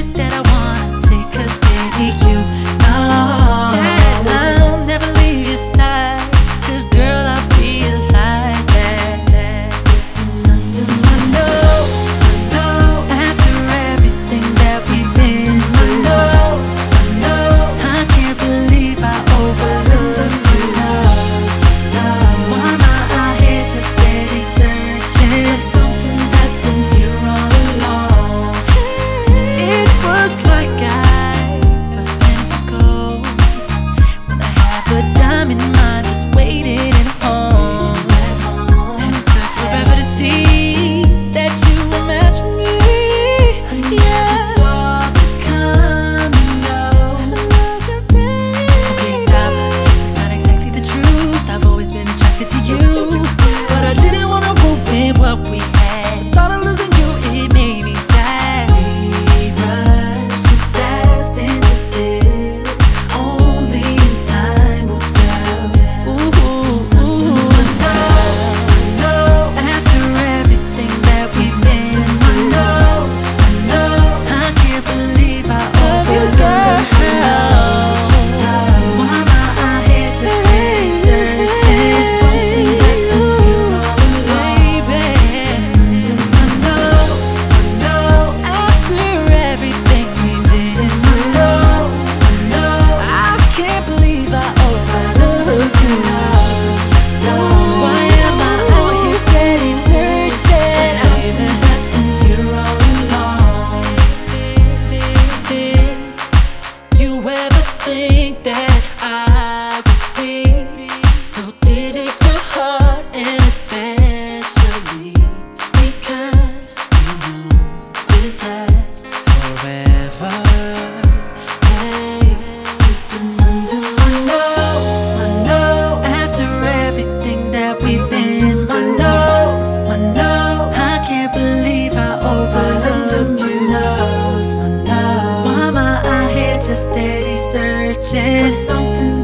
risk that I wanna take, 'cause baby, you know that I'll never leave your side. 'Cause girl, I've realized that under my nose, after everything that we've been through, I can't believe I overlooked you. Why am I out here just steady searching for something that's been here all along? It was like I was meant for gold, when I have a diamond mind just waiting at home. And it took forever to see that you were meant for me. Yeah, I saw this coming, no. Okay, stop, that's not exactly the truth. I've always been attracted to you, but I didn't wanna ruin what we had. Thought of losing you, it made me sad. We rushed too fast into this, only in time will tell. Under my nose, after everything that we've been through, I can't believe I overlooked you. Why am I out here just steady searching for something that's been here all along? Baby, under my nose, after everything we've been through, I can't believe I overlooked you. Why am I out here steady searching for something that's been here all along? Did you ever think that I would be so dedicated to your heart, and especially because we know this lasts forever? Hey, you've been under my nose, after everything that we've been through. I can't believe I overlooked you. Why am I out here just steady searching for something